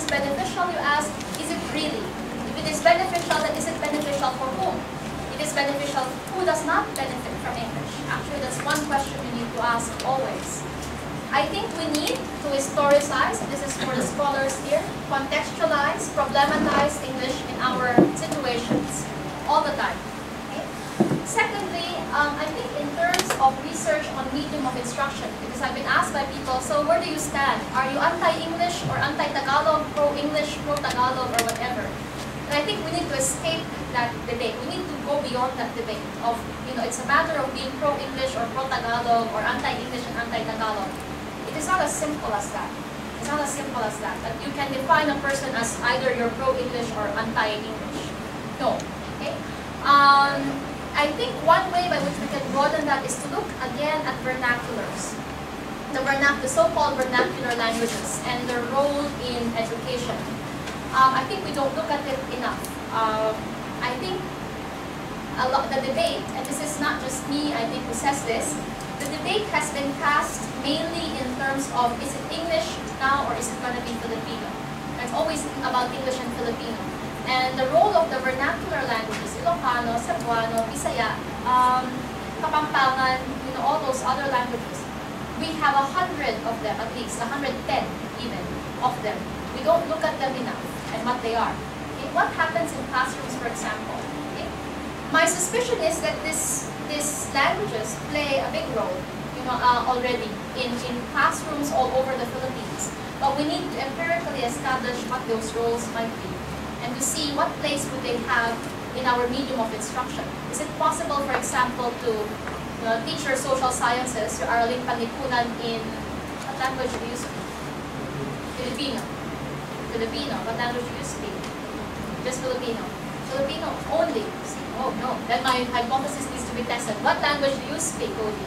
is beneficial, you ask, is it really? If it is beneficial, then is it beneficial for whom? It is beneficial, who does not benefit from English? Actually, that's one question we need to ask always. I think we need to historicize, this is for the scholars here, contextualize, problematize English in our situations all the time. Okay? Secondly, I think in terms of research on medium of instruction, because I've been asked by people, so where do you stand? Are you anti-English or anti-Tagalog, pro-English, pro-Tagalog, or whatever? And I think we need to escape that debate. We need to go beyond that debate of, it's a matter of being pro-English or pro-Tagalog or anti-English and anti-Tagalog. It is not as simple as that. It's not as simple as that. That you can define a person as either you're pro-English or anti-English. No. Okay? I think one way by which we can broaden that is to look again at vernaculars. The so-called vernacular languages and their role in education. I think we don't look at it enough. I think the debate, and this is not just me, I think, who says this, the debate has been cast mainly in terms of, is it English now or is it going to be Filipino? It's always about English and Filipino. And the role of the vernacular languages, Ilocano, Cebuano, Bisaya, Kapampangan, all those other languages, we have 100 of them, at least 110 even of them. We don't look at them enough and what they are. Okay? What happens in classrooms, for example? Okay? My suspicion is that these languages play a big role, already in classrooms all over the Philippines. But we need to empirically establish what those roles might be, and to see what place would they have in our medium of instruction. Is it possible, for example, to teach your social sciences, your Araling Panlipunan in, what language do you speak? Filipino. Filipino. What language do you speak? Just Filipino. Filipino only. See? Oh no. Then my hypothesis needs to be tested. What language do you speak, Cody?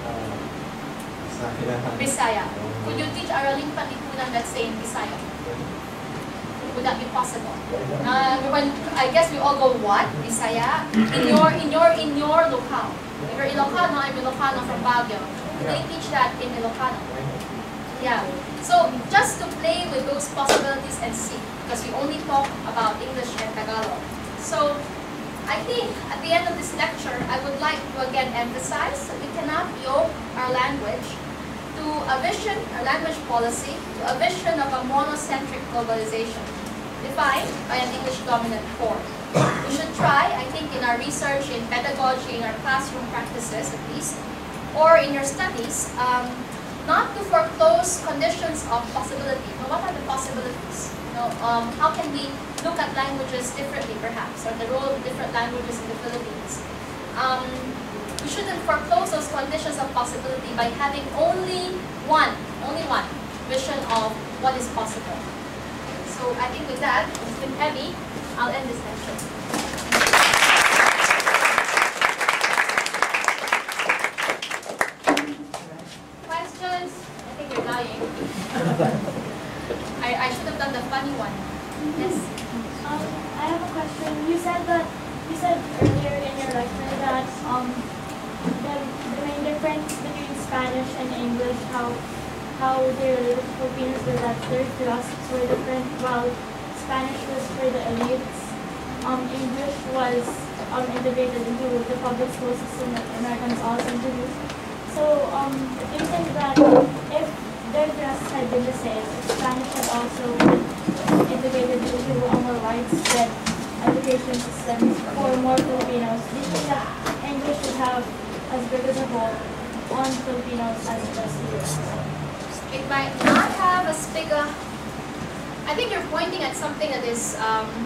Bisaya. Could you teach Araling Panlipunan, let's say, in Bisaya? Would that be possible? I guess we all go, what? Bisaya? In your locale. If you're Ilocano, I'm Ilocano from Baguio. They teach that in Ilocano. Yeah. So just to play with those possibilities and see, because we only talk about English and Tagalog. So I think at the end of this lecture, I would like to again emphasize that we cannot yoke our language to a vision, a language policy, to a vision of a monocentric globalization, defined by an English-dominant core. We should try, I think, in our research, in pedagogy, in our classroom practices at least, or in your studies, not to foreclose conditions of possibility. Now, what are the possibilities? How can we look at languages differently, perhaps, or the role of different languages in the Philippines? We shouldn't foreclose those conditions of possibility by having only one vision of what is possible. So I think with that, it's been heavy. I'll end this lecture. Questions? I think you're lying. I should have done the funny one. Yes? I have a question. You said earlier in your lecture that the main difference between Spanish and English, how they related to Filipinos, were that their philosophies were different. While Spanish was for the elites, English was integrated into the public school system that Americans also introduced. So, do you think that if their philosophies had been the same, if Spanish had also been integrated into a more widespread education system for more Filipinos, do you think that English should have as big as a hold on Filipinos as it does here? It might not have as big a... I think you're pointing at something that is...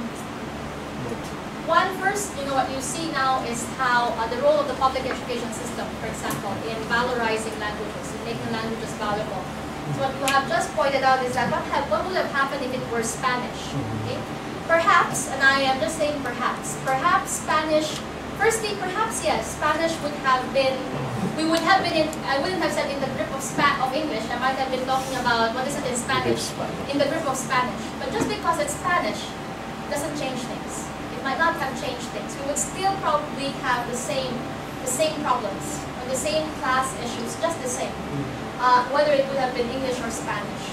First, what you see now is how the role of the public education system, for example, in valorizing languages, in making languages valuable. So what you have just pointed out is that what would have happened if it were Spanish? Okay? Perhaps, and I am just saying perhaps Spanish, firstly, perhaps yes, Spanish would have been, I wouldn't have said in the grip of English, I might have been talking about, what is it in Spanish? In the grip of Spanish. But just because it's Spanish doesn't change things. It might not have changed things. We would still probably have the same problems, or the same class issues, just the same, whether it would have been English or Spanish. The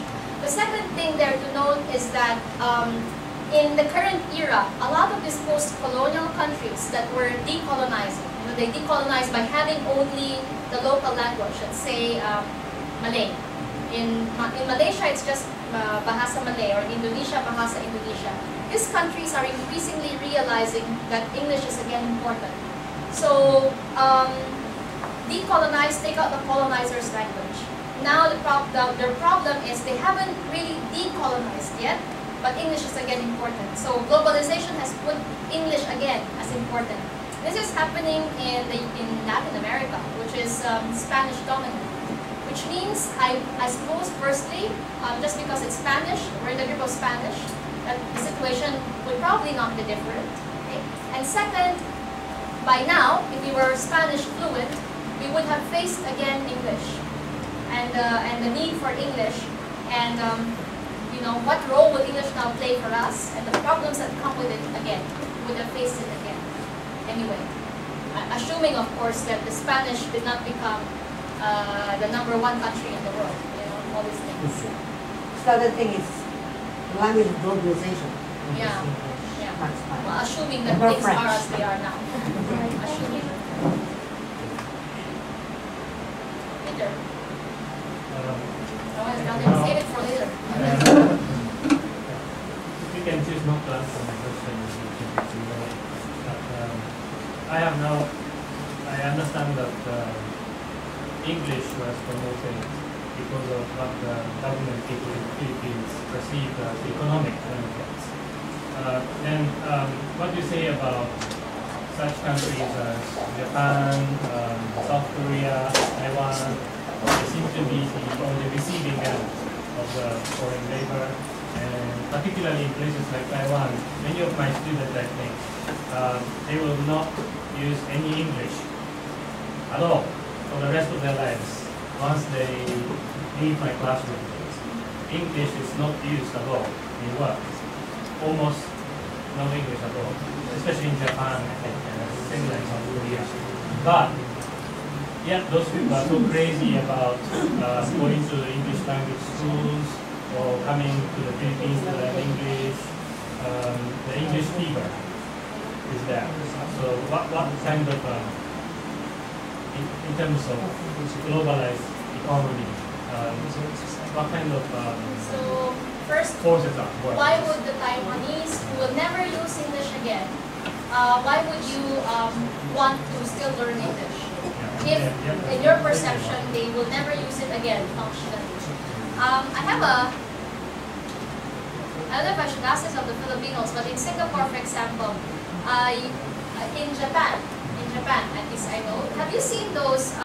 The second thing there to note is that in the current era, a lot of these post-colonial countries that were decolonizing, they decolonized by having only the local language, let's say Malay. In Malaysia, it's just Bahasa Malay, or in Indonesia, Bahasa Indonesia. These countries are increasingly realizing that English is again important. So, decolonize, take out the colonizer's language. Now their problem is they haven't really decolonized yet, but English is again important. So globalization has put English again as important. This is happening in Latin America, which is Spanish dominant. Which means, I suppose, firstly, just because it's Spanish, we're in the group of Spanish, that the situation would probably not be different. Okay? And second, by now, if we were Spanish fluent, we would have faced again English and the need for English, and you know, what role will English now play for us, and the problems that come with it again. We would have faced it again. Anyway, assuming, of course, that the Spanish did not become the #1 country in the world, you know, all these things. The other thing is language globalization. Yeah, yeah. That's fine. Well, assuming that No things French. are as they are now. Assuming. Peter, I'll save it for later. You can choose not to answer my question. I understand that English was promoted because of what the government people in the Philippines perceive as economic benefits. Then what do you say about such countries as Japan, South Korea, Taiwan? They seem to be on the receiving end of the foreign labor, and particularly in places like Taiwan, many of my students, I think, they will not use any English at all for the rest of their lives once they leave my classroom. English is not used at all in work. Almost no English at all, especially in Japan, I think, and same like South Korea. But yet those people are so crazy about going to the English language schools or coming to the Philippines to learn English. The English fever is there. So what kind of in terms of globalized economy, what kind of So first, forces are working? why would the Taiwanese, who will never use English again, why would you want to still learn English? If, in your perception, they will never use it again functionally. I don't know if I should ask this of the Filipinos, but in Singapore, for example, in Japan, at least I know, have you seen those